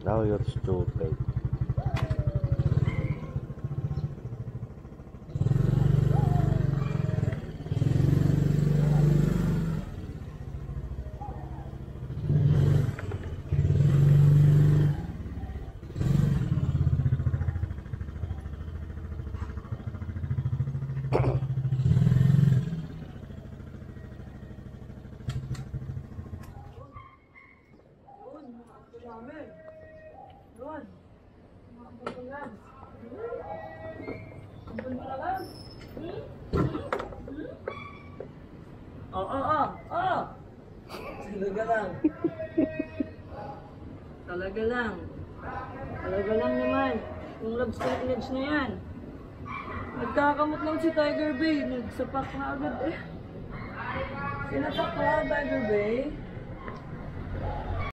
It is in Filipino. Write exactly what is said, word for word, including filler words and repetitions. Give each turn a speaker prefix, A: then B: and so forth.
A: Now you're stupid.
B: Doon. Mga lang. Ang mo lang. Hmm? Hmm? Oo, oo, oo. Talaga lang. Talaga lang. Talaga lang naman. Yung love stage na yan. Nagkakamot lang si Tiger Bay. Nagsapak na agad eh. Sinapak na Tiger Bay.